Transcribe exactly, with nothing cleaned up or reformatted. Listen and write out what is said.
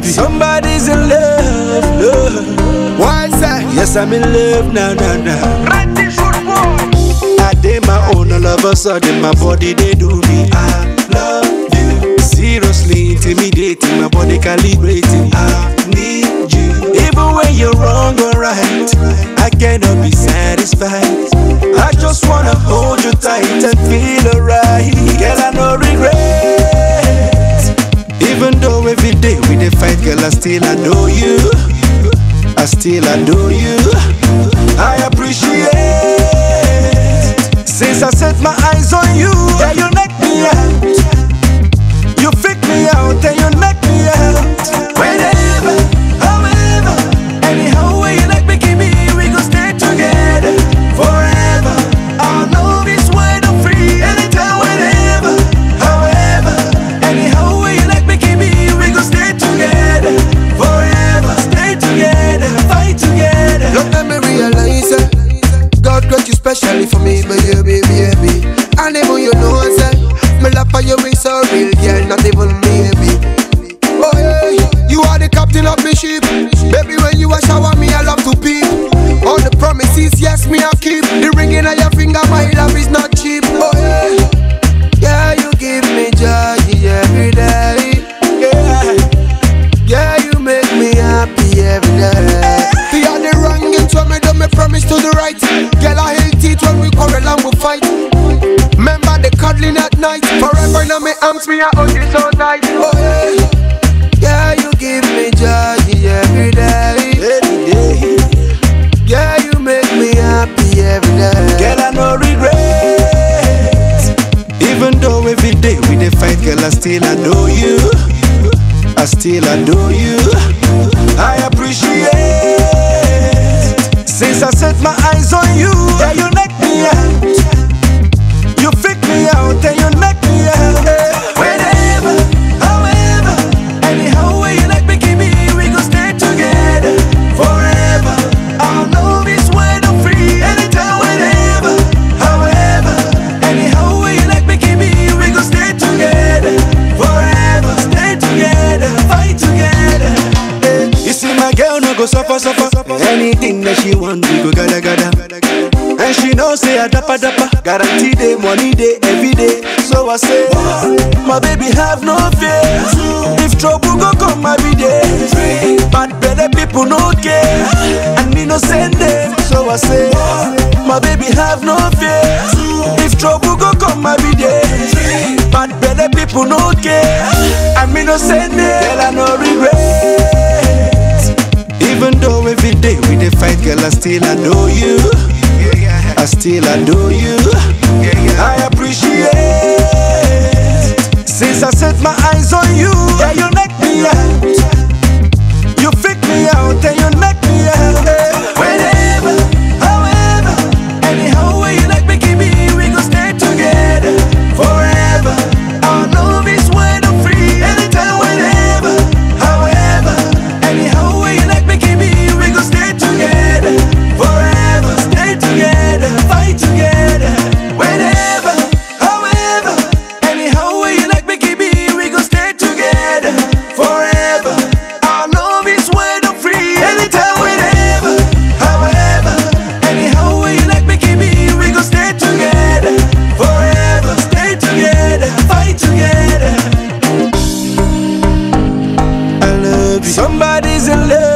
Somebody's in love, love. What's that? Yes, I'm in love now, now, now. I did my own, all of a sudden my body they do me. I love you. Seriously intimidating, my body calibrating. I need you. Even when you're wrong or right, I cannot be satisfied. I just wanna hold you tight and feel alright. Girl, I no regret. Even though every day we dey fight, girl, I still adore you. I still adore you. I appreciate. Since I set my eyes on you, yeah, you knock me out. You freak me out and you knock me out. Whenever, however, anyhow way you like me, give me, we gon' stay together forever. Our love is wide and free, anytime, whenever, however, anyhow way you like me, give me, we gon' stay together forever. Stay together, fight together. Don't let me realize it. God got you specially for me, baby, baby. And even you know I said, my love for you is so real, girl, not even maybe. Oh yeah, you are the captain of my ship. Baby, when you a shower me, I love to peep. All the promises, yes, me I keep. The ringing on your finger, my love is not cheap. Oh yeah, yeah, you give me joy every day. Yeah, yeah, you make me happy every day. The other wrong and so me do me promise to the right. Girl, I hate it when we quarrel and we fight. Remember the cuddling at night. Forever now me arms, me I hold you so tight. Oh yeah, yeah, you give me joy every day. Every day. Yeah, you make me happy every day. Girl, I no regret. Even though every day we dey fight, girl, I still adore you. I still adore you. I appreciate. Since I set my eyes on you, yeah, you knock me out. You freak me out and you knock me out. Whenever, however, anyhow way you like me, give me, we gon' stay together forever. Our love is wide and free, anytime, whenever, however, anyhow way you like me, give me, we gon' stay together forever. Stay together, fight together. You see my girl no go suffer, suffer. Anything that she want, we go gada gada. And she know say a dappa dappa. Guarantee day, money day, every day. So I say, my baby have no fear. If trouble go come, I be there. But better people no care, and me no send them. So I say, my baby have no fear. If trouble go come, I be there. But better people no care, and me no send them. Girl, I no regret. Even though every day we dey fight, girl, I still adore you. I still adore you. I appreciate. Since I set my eyes on you, yeah, you knock me out. You freak me out and you knock me out. Whenever, however, anyhow way you like me, give me, we gon' stay together forever. Our love is wide and free, anytime, whenever, however, anyhow way you like me, give me, we gon' stay together forever. Stay together, fight together. Whenever, however, anyhow way you like me, give me, we gon' stay together forever. Our love is wide and free, anytime, whenever, however, anyhow way you like me, give me, we gon' stay together forever. Stay together, fight together. I love you. Somebody's in love.